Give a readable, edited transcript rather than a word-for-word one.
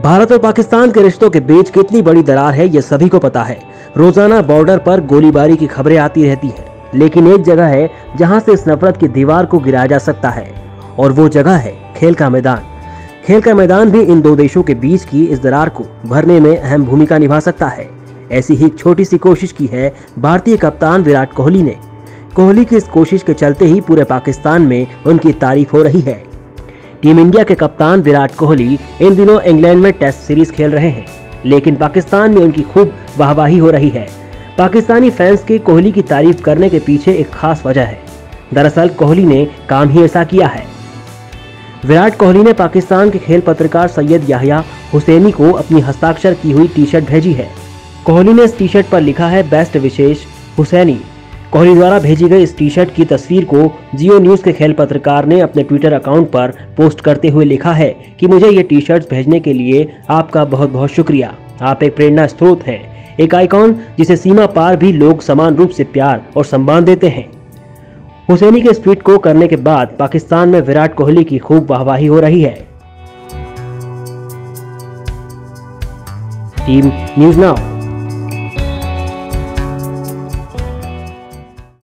भारत और पाकिस्तान के रिश्तों के बीच कितनी बड़ी दरार है ये सभी को पता है। रोजाना बॉर्डर पर गोलीबारी की खबरें आती रहती हैं, लेकिन एक जगह है जहां से इस नफरत की दीवार को गिराया जा सकता है, और वो जगह है खेल का मैदान। खेल का मैदान भी इन दो देशों के बीच की इस दरार को भरने में अहम भूमिका निभा सकता है। ऐसी ही एक छोटी सी कोशिश की है भारतीय कप्तान विराट कोहली ने। कोहली की इस कोशिश के चलते ही पूरे पाकिस्तान में उनकी तारीफ हो रही है। टीम इंडिया के कप्तान विराट कोहली इन दिनों इंग्लैंड में टेस्ट सीरीज खेल रहे हैं, लेकिन पाकिस्तान में उनकी खूब वाहवाही हो रही है। पाकिस्तानी फैंस के कोहली की तारीफ करने के पीछे एक खास वजह है। दरअसल कोहली ने काम ही ऐसा किया है। विराट कोहली ने पाकिस्तान के खेल पत्रकार सैयद याहिया हुसैनी को अपनी हस्ताक्षर की हुई टी शर्ट भेजी है। कोहली ने इस टी शर्ट पर लिखा है, बेस्ट विशेष हुसैनी। कोहली द्वारा भेजी गई इस टी शर्ट की तस्वीर को जियो न्यूज के खेल पत्रकार ने अपने ट्विटर अकाउंट पर पोस्ट करते हुए लिखा है कि मुझे ये टी शर्ट भेजने के लिए आपका बहुत बहुत शुक्रिया। आप एक प्रेरणा स्रोत हैं, एक आइकॉन जिसे सीमा पार भी लोग समान रूप से प्यार और सम्मान देते हैं। हुसैनी के इस ट्वीट को करने के बाद पाकिस्तान में विराट कोहली की खूब वाहवाही हो रही है। Team news now.